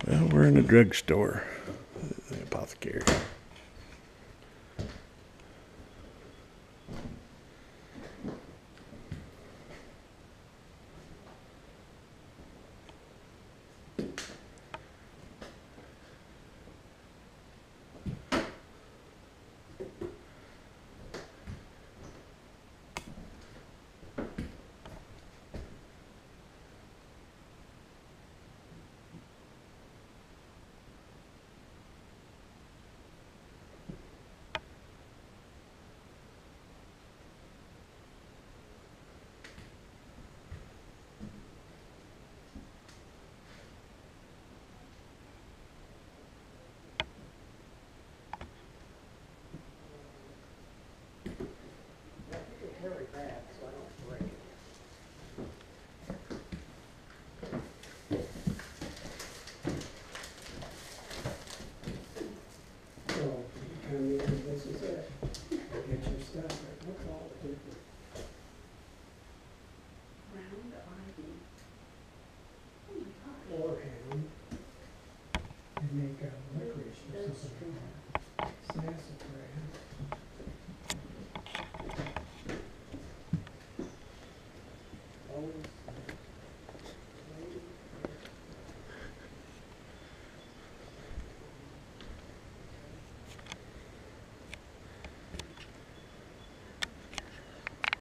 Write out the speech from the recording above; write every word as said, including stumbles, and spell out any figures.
Well, we're in a drugstore, the apothecary. Very bad, so I don't break it. So, you come in, this is it. Get your stuff, it looks all different. Round ivy. Oh my gosh. Or ham. And make a licorice or something. Sassafras.